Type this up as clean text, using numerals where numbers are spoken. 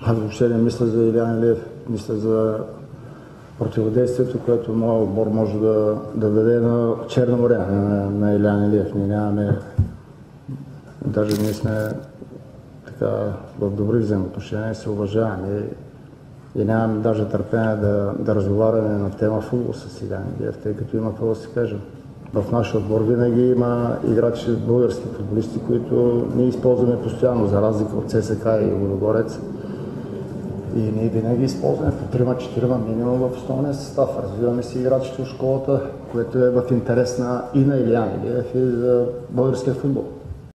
Аз въобще не мисля за Илиян Илиев, мисля за противодействието, което моят отбор може да даде на Черно море, на Илиян Илиев. Ние нямаме, даже ние сме така в добри взаимоотношения, се уважаваме и нямаме даже търпение да разговаряме на тема футбол с Илиян Илиев, тъй като има какво да се каже. В нашия отбор винаги има играчи, български футболисти, които ние използваме постоянно, за разлика от ЦСК и Лудогорец. И ние винаги използваме по 3-4 минимум в основния състав. Развиваме си играчите от школата, което е в интерес и на Илиян Илиев и за българския футбол.